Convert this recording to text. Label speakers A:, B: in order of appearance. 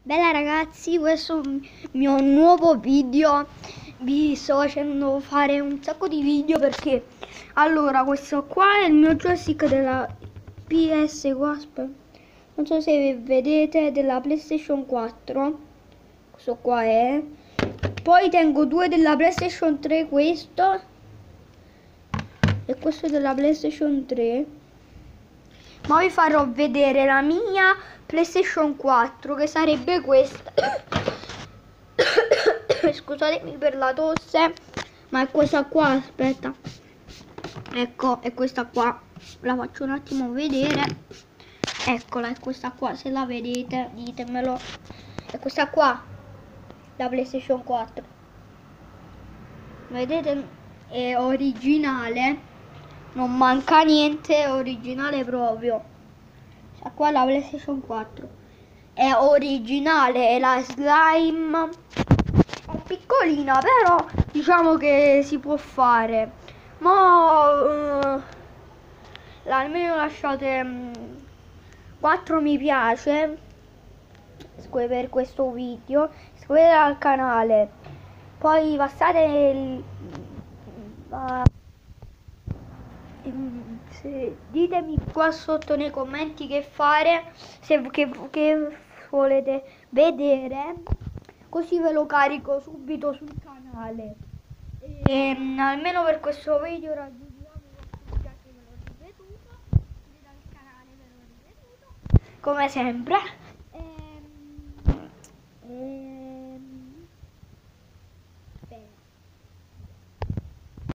A: Bella ragazzi, questo è un mio nuovo video. Vi sto facendo fare un sacco di video perché allora questo qua è il mio joystick della PS4, non so se vedete, della PlayStation 4. Questo qua è. Poi tengo due della PlayStation 3, questo e questo della PlayStation 3. Ma vi farò vedere la mia PlayStation 4, che sarebbe questa. Scusatemi per la tosse, ma è questa qua, aspetta. Ecco, è questa qua. La faccio un attimo vedere. Eccola, è questa qua, se la vedete ditemelo. È questa qua, la PlayStation 4. Vedete? È originale. Non manca niente, è originale proprio. Cioè, qua la PlayStation 4 è originale, è la slime, è piccolina, però diciamo che si può fare. Ma almeno lasciate 4 mi piace per questo video, iscrivetevi al canale, poi passate ditemi qua sotto nei commenti che fare, che volete vedere, così ve lo carico subito sul canale. Almeno per questo video raggiungiamo già che ve l'ho ripetuto, iscrivetevi al canale, ve l'ho ripetuto come sempre.